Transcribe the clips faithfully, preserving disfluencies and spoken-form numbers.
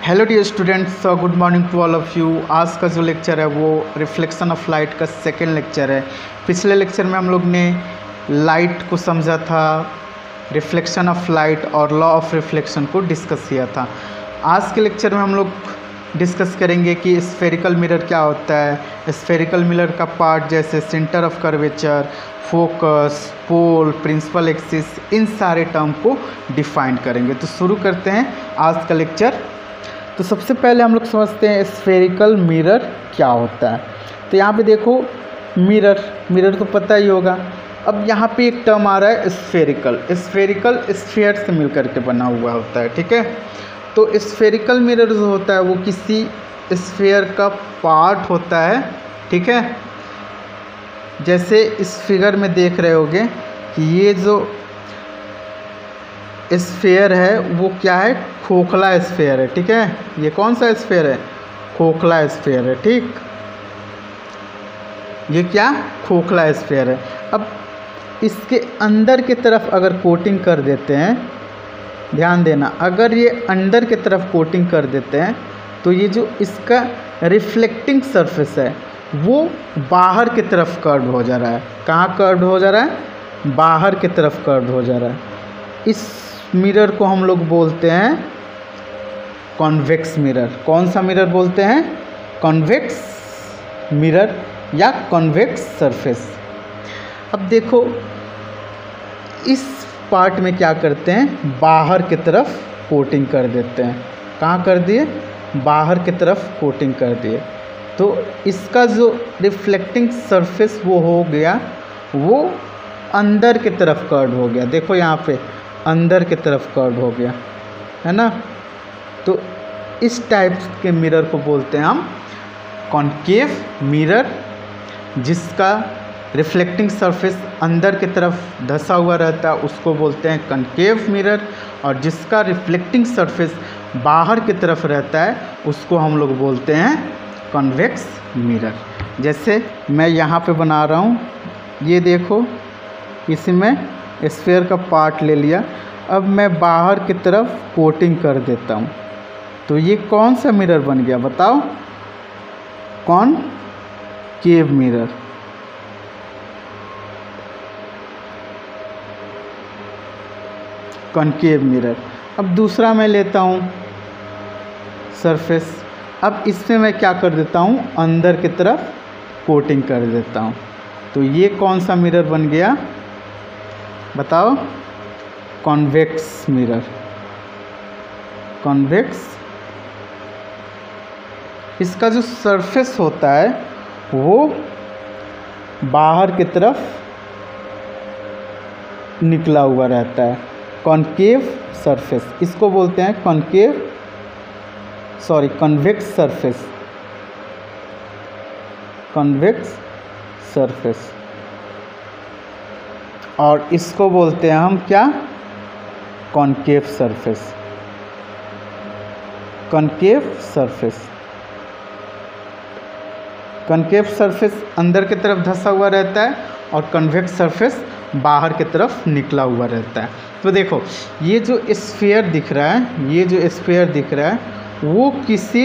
Hello dear students, good morning to all of you. आज का जो लेक्चर है वो रिफ्लेक्शन ऑफ लाइट का सेकेंड लेक्चर है। पिछले लेक्चर में हम लोग ने लाइट को समझा था, रिफ्लेक्शन ऑफ लाइट और लॉ ऑफ रिफ्लेक्शन को डिस्कस किया था। आज के लेक्चर में हम लोग डिस्कस करेंगे कि स्फेरिकल मिरर क्या होता है, स्फेरिकल मिरर का पार्ट जैसे centre of curvature, focus, pole, principal axis, इन सारे टर्म को डिफाइन करेंगे। तो शुरू करते हैं आज का लेक्चर। तो सबसे पहले हम लोग समझते हैं स्फेरिकल मिरर क्या होता है। तो यहाँ पे देखो मिरर, मिरर तो पता ही होगा। अब यहाँ पे एक टर्म आ रहा है स्फेरिकल। स्फेरिकल स्फीयर से मिल करके बना हुआ होता है, ठीक है। तो स्फेरिकल मिरर जो होता है वो किसी स्फीयर का पार्ट होता है, ठीक है। जैसे इस फिगर में देख रहे होगे कि ये जो स्फीयर है वो क्या है, खोखला स्फीयर है, ठीक है। ये कौन सा स्फीयर है, खोखला स्फीयर है, ठीक। ये क्या, खोखला स्फीयर है। अब इसके अंदर की तरफ अगर कोटिंग कर देते हैं, ध्यान देना, अगर ये अंदर की तरफ कोटिंग कर देते हैं तो ये जो इसका रिफ्लेक्टिंग सरफेस है वो बाहर की तरफ कर्व हो जा रहा है। कहाँ कर्व हो जा रहा है, बाहर की तरफ कर्व हो जा रहा है। इस मिरर को हम लोग बोलते हैं कॉन्वेक्स मिरर। कौन सा मिरर बोलते हैं, कॉन्वेक्स मिरर या कॉन्वेक्स सरफेस। अब देखो इस पार्ट में क्या करते हैं, बाहर की तरफ कोटिंग कर देते हैं। कहाँ कर दिए, बाहर की तरफ कोटिंग कर दिए। तो इसका जो रिफ्लेक्टिंग सरफेस वो हो गया, वो अंदर की तरफ कर्व हो गया। देखो यहाँ पे अंदर की तरफ कर्व हो गया है ना। तो इस टाइप के मिरर को बोलते हैं हम कॉन्केव मिरर, जिसका रिफ्लेक्टिंग सरफेस अंदर की तरफ धंसा हुआ रहता है उसको बोलते हैं कॉन्केव मिरर, और जिसका रिफ्लेक्टिंग सरफेस बाहर की तरफ रहता है उसको हम लोग बोलते हैं कॉन्वेक्स मिरर। जैसे मैं यहाँ पे बना रहा हूँ, ये देखो इसमें स्फीयर का पार्ट ले लिया। अब मैं बाहर की तरफ कोटिंग कर देता हूँ तो ये कौन सा मिरर बन गया बताओ, कॉनकेव मिरर। Concave mirror. अब दूसरा मैं लेता हूँ सरफेस। अब इसमें मैं क्या कर देता हूँ, अंदर की तरफ कोटिंग कर देता हूँ। तो ये कौन सा मिरर बन गया बताओ, कॉन्वेक्स मिरर। कॉन्वेक्स, इसका जो सरफेस होता है वो बाहर की तरफ निकला हुआ रहता है, कॉनकेव सरफेस। इसको बोलते हैं concave sorry convex surface, convex surface. और इसको बोलते हैं हम क्या, concave surface, concave surface. Concave surface अंदर की तरफ धंसा हुआ रहता है और कॉन्वेक्स सरफेस बाहर की तरफ निकला हुआ रहता है। तो देखो ये जो स्फीयर दिख रहा है, ये जो स्फीयर दिख रहा है वो किसी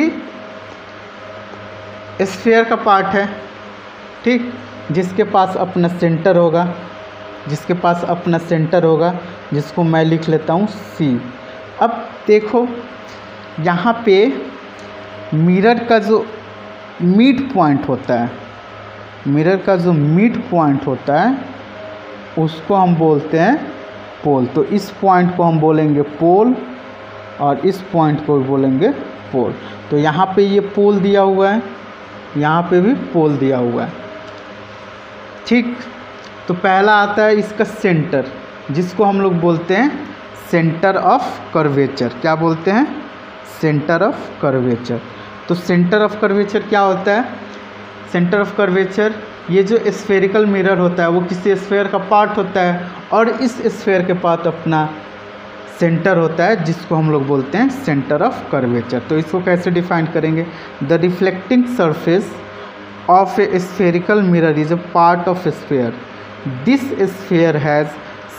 स्फीयर का पार्ट है, ठीक, जिसके पास अपना सेंटर होगा, जिसके पास अपना सेंटर होगा, जिसको मैं लिख लेता हूँ सी। अब देखो यहाँ पे मिरर का जो मिड पॉइंट होता है, मिरर का जो मिड पॉइंट होता है उसको हम बोलते हैं पोल। तो इस पॉइंट को हम बोलेंगे पोल और इस पॉइंट को भी बोलेंगे पोल। तो यहाँ पे ये पोल दिया हुआ है, यहाँ पे भी पोल दिया हुआ है, ठीक। तो पहला आता है इसका सेंटर, जिसको हम लोग बोलते हैं सेंटर ऑफ कर्वेचर। क्या बोलते हैं, सेंटर ऑफ कर्वेचर। तो सेंटर ऑफ कर्वेचर क्या होता है, सेंटर ऑफ कर्वेचर, ये जो स्फेरिकल मिरर होता है वो किसी स्फीयर का पार्ट होता है और इस स्फीयर के पास अपना सेंटर होता है जिसको हम लोग बोलते हैं सेंटर ऑफ कर्वेचर। तो इसको कैसे डिफाइन करेंगे, the reflecting surface of a spherical mirror is a part of sphere. This sphere has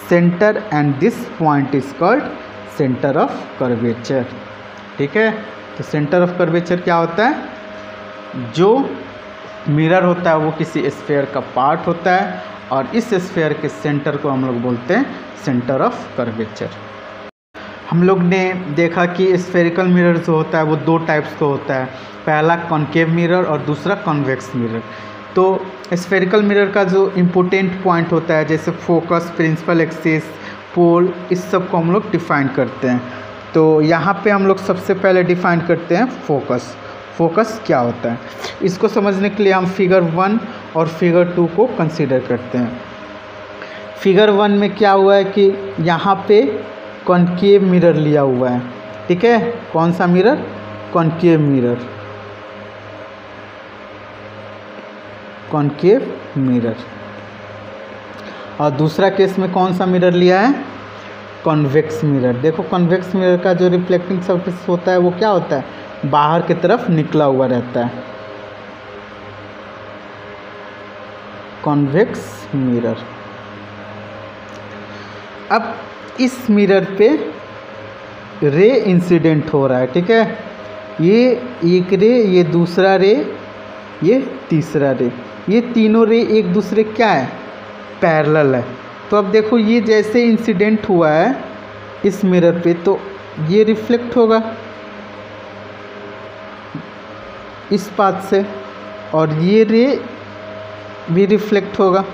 centre and this point is called centre of curvature, ठीक है। तो सेंटर ऑफ कर्वेचर क्या होता है, जो मिरर होता है वो किसी स्फीयर का पार्ट होता है और इस स्फीयर के सेंटर को हम लोग बोलते हैं सेंटर ऑफ कर्वेचर। हम लोग ने देखा कि स्फेरिकल मिरर जो होता है वो दो टाइप्स का होता है, पहला कॉनकेव मिरर और दूसरा कॉन्वेक्स मिरर। तो स्फेरिकल मिरर का जो इम्पोर्टेंट पॉइंट होता है जैसे फोकस, प्रिंसिपल एक्सिस, पोल, इस सब को हम लोग डिफाइन करते हैं। तो यहाँ पे हम लोग सबसे पहले डिफाइन करते हैं फोकस। फोकस क्या होता है, इसको समझने के लिए हम फिगर वन और फिगर टू को कंसीडर करते हैं। फिगर वन में क्या हुआ है कि यहाँ पे कॉनकेव मिरर लिया हुआ है, ठीक है। कौन सा mirror, concave mirror, concave mirror. और दूसरा केस में कौन सा मिरर लिया है, कॉन्वेक्स मिरर। देखो कॉन्वेक्स मिरर का जो रिफ्लेक्टिंग सरफेस होता है वो क्या होता है, बाहर की तरफ निकला हुआ रहता है, कॉन्वेक्स मिरर। अब इस मिरर पे रे इंसिडेंट हो रहा है, ठीक है। ये एक रे, ये दूसरा रे, ये तीसरा रे, ये तीनों रे एक दूसरे क्या है, पैरेलल है। तो अब देखो ये जैसे इंसिडेंट हुआ है इस मिरर पे तो ये रिफ्लेक्ट होगा इस पाथ से और ये रे भी रिफ्लेक्ट होगा,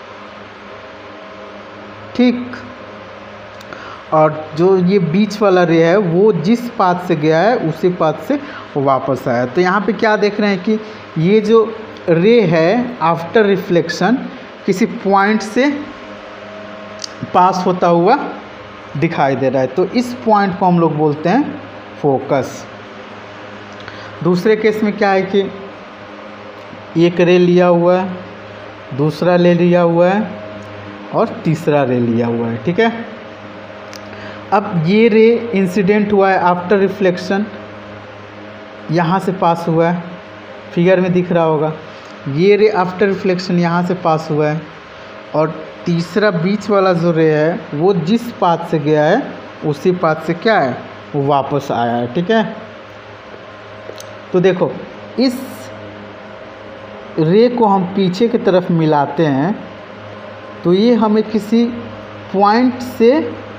ठीक। और जो ये बीच वाला रे है वो जिस पाथ से गया है उसी पाथ से वापस आया। तो यहाँ पे क्या देख रहे हैं कि ये जो रे है आफ्टर रिफ्लेक्शन किसी पॉइंट से पास होता हुआ दिखाई दे रहा है, तो इस पॉइंट को हम लोग बोलते हैं फोकस। दूसरे केस में क्या है कि एक रे लिया हुआ है, दूसरा रे लिया हुआ है और तीसरा रे लिया हुआ है, ठीक है। अब ये रे इंसिडेंट हुआ है आफ्टर रिफ्लेक्शन, यहाँ से पास हुआ है, फिगर में दिख रहा होगा। ये रे आफ्टर रिफ्लेक्शन यहाँ से पास हुआ है और तीसरा बीच वाला जो रे है वो जिस पाथ से गया है उसी पाथ से क्या है, वो वापस आया है, ठीक है। तो देखो इस रे को हम पीछे की तरफ मिलाते हैं तो ये हमें किसी पॉइंट से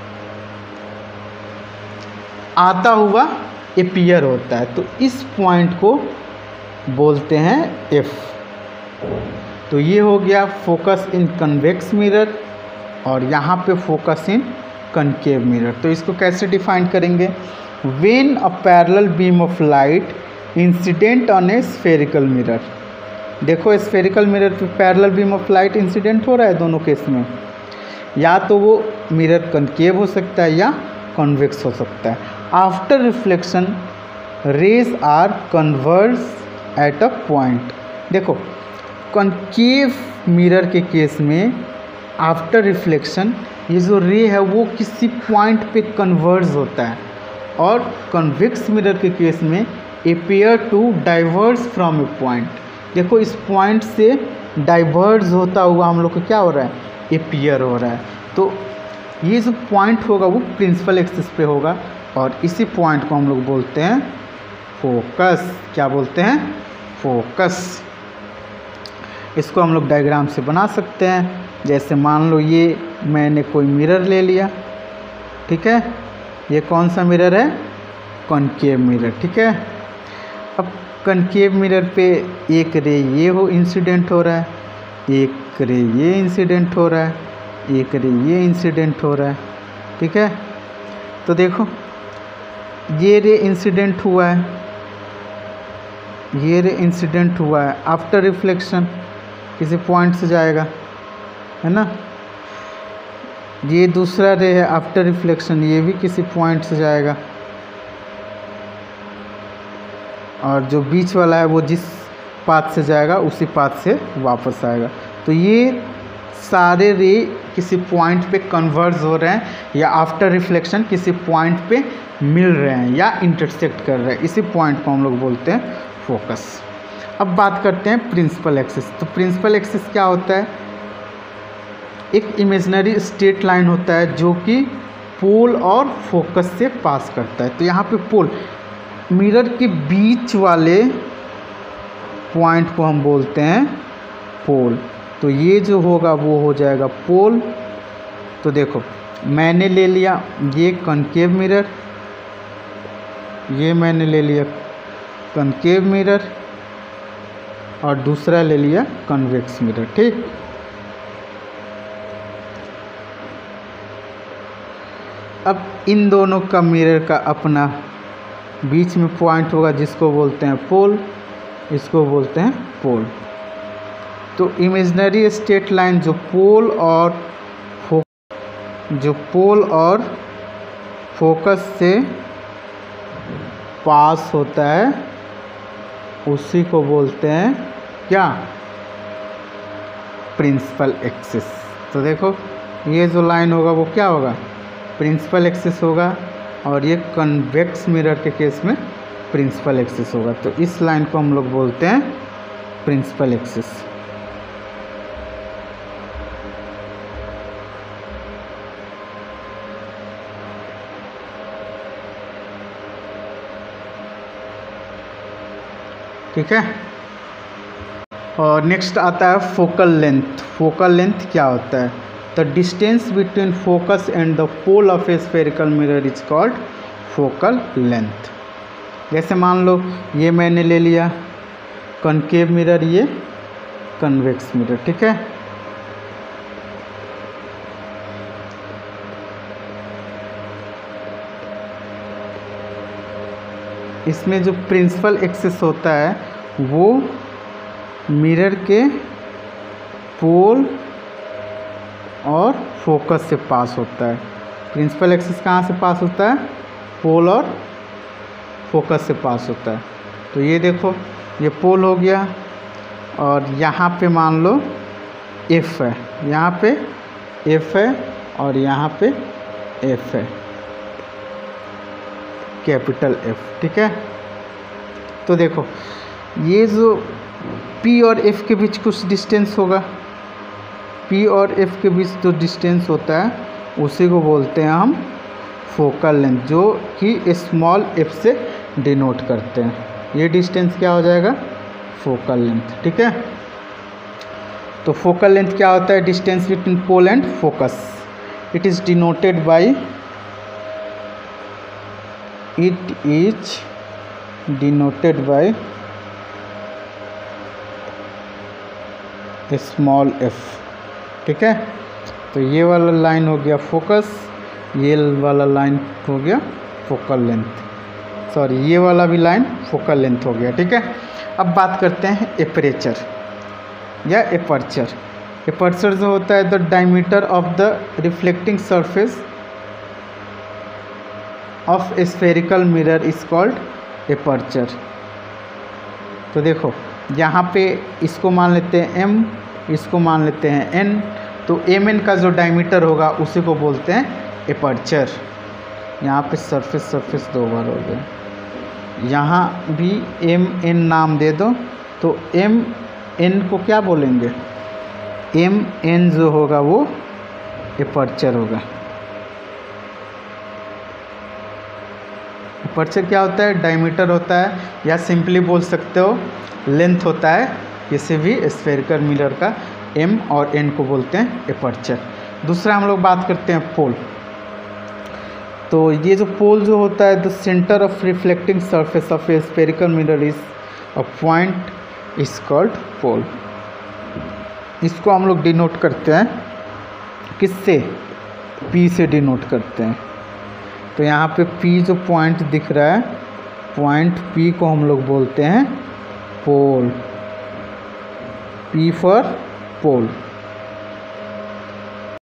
आता हुआ अपीयर होता है, तो इस पॉइंट को बोलते हैं एफ। तो ये हो गया फोकस इन कन्वेक्स मिरर और यहाँ पे फोकस इन कनकेव मिरर। तो इसको कैसे डिफाइन करेंगे, when a parallel beam of light incident on a spherical mirror. देखो स्फेरिकल मिरर पे parallel beam of light incident हो रहा है दोनों केस में, या तो वो मिरर कनकेव हो सकता है या कॉन्वेक्स हो सकता है। After reflection rays are converse at a point. देखो कॉन्केव मिरर के केस में आफ्टर रिफ्लेक्शन ये जो रे है वो किसी पॉइंट पे कन्वर्ज होता है और कन्वेक्स मिरर के केस में appear to diverse from a point. देखो इस पॉइंट से डाइवर्ज होता हुआ हम लोग को क्या हो रहा है, अपीयर हो रहा है। तो ये जो पॉइंट होगा वो प्रिंसिपल एक्सिस पे होगा और इसी पॉइंट को हम लोग बोलते हैं फोकस। क्या बोलते हैं, फोकस। इसको हम लोग डायग्राम से बना सकते हैं। जैसे मान लो ये मैंने कोई मिरर ले लिया, ठीक है। ये कौन सा मिरर है, कॉनकेव मिरर, ठीक है। अब कॉनकेव मिरर पे एक रे ये हो इंसिडेंट हो रहा है, एक रे ये इंसिडेंट हो रहा है, एक रे ये इंसिडेंट हो रहा है, ठीक है। तो देखो ये रे इंसिडेंट हुआ है, ये रे इंसिडेंट हुआ है आफ्टर रिफ्लेक्शन किसी पॉइंट से जाएगा, है ना। ये दूसरा रे है आफ्टर रिफ्लेक्शन, ये भी किसी पॉइंट से जाएगा और जो बीच वाला है वो जिस पाथ से जाएगा उसी पाथ से वापस आएगा। तो ये सारे रे किसी पॉइंट पे कन्वर्ज हो रहे हैं या आफ्टर रिफ्लेक्शन किसी पॉइंट पे मिल रहे हैं या इंटरसेक्ट कर रहे हैं, इसी पॉइंट को हम लोग बोलते हैं फोकस। अब बात करते हैं प्रिंसिपल एक्सिस। तो प्रिंसिपल एक्सिस क्या होता है, एक इमेजिनरी स्ट्रेट लाइन होता है जो कि पोल और फोकस से पास करता है। तो यहाँ पे पोल मिरर के बीच वाले पॉइंट को हम बोलते हैं पोल। तो ये जो होगा वो हो जाएगा पोल। तो देखो मैंने ले लिया ये कनकेव मिरर, ये मैंने ले लिया कनकेव मिरर और दूसरा ले लिया कन्वेक्स मिरर। ठीक, अब इन दोनों का मिरर का अपना बीच में पॉइंट होगा जिसको बोलते हैं पोल, इसको बोलते हैं पोल। तो इमेजिनरी स्ट्रेट लाइन जो पोल और फो जो पोल और फोकस से पास होता है उसी को बोलते हैं क्या, प्रिंसिपल एक्सिस। तो देखो ये जो लाइन होगा वो क्या होगा, प्रिंसिपल एक्सिस होगा, और ये कन्वेक्स मिरर के केस में प्रिंसिपल एक्सिस होगा। तो इस लाइन को हम लोग बोलते हैं प्रिंसिपल एक्सिस। ठीक है, और नेक्स्ट आता है फोकल लेंथ। फोकल लेंथ क्या होता है, the distance between focus and the pole of a spherical mirror is called focal length. जैसे मान लो ये मैंने ले लिया कनकेव मिरर, ये कन्वेक्स मिरर। ठीक है, इसमें जो प्रिंसिपल एक्सिस होता है वो मिरर के पोल और फोकस से पास होता है। प्रिंसिपल एक्सिस कहाँ से पास होता है, पोल और फोकस से पास होता है। तो ये देखो ये पोल हो गया, और यहाँ पे मान लो एफ है, यहाँ पे एफ है और यहाँ पे एफ है, कैपिटल एफ। ठीक है, तो देखो ये जो P और F के बीच कुछ डिस्टेंस होगा, P और F के बीच जो डिस्टेंस होता है उसी को बोलते हैं हम फोकल लेंथ, जो कि स्मॉल f से डिनोट करते हैं। ये डिस्टेंस क्या हो जाएगा, फोकल लेंथ। ठीक है, तो फोकल लेंथ क्या होता है, distance between pole and focus. It is denoted by it is denoted by small f। ठीक है, तो ये वाला लाइन हो गया फोकस, ये वाला लाइन हो गया फोकल लेंथ, सॉरी ये वाला भी लाइन फोकल लेंथ हो गया। ठीक है, अब बात करते हैं एपरेचर या एपर्चर। एपर्चर जो होता है the diameter of the reflecting surface of spherical mirror is called aperture. तो देखो यहाँ पे इसको मान लेते हैं m, इसको मान लेते हैं n, तो एम एन का जो डायमीटर होगा उसी को बोलते हैं एपर्चर। यहाँ पे सरफेस सरफेस दो बार हो गए, यहाँ भी एम एन नाम दे दो, तो एम एन को क्या बोलेंगे, एम एन जो होगा वो एपर्चर होगा। एपर्चर क्या होता है, डायमीटर होता है, या सिंपली बोल सकते हो लेंथ होता है किसी भी स्फेरिकल मिरर का। एम और एन को बोलते हैं एपर्चर। दूसरा हम लोग बात करते हैं पोल। तो ये जो पोल जो होता है the centre of reflecting surface of a spherical mirror is a point is called pole. इसको हम लोग डिनोट करते हैं किससे, पी से डिनोट करते हैं। तो यहाँ पे P जो पॉइंट दिख रहा है, पॉइंट P को हम लोग बोलते हैं पोल, P फॉर पोल।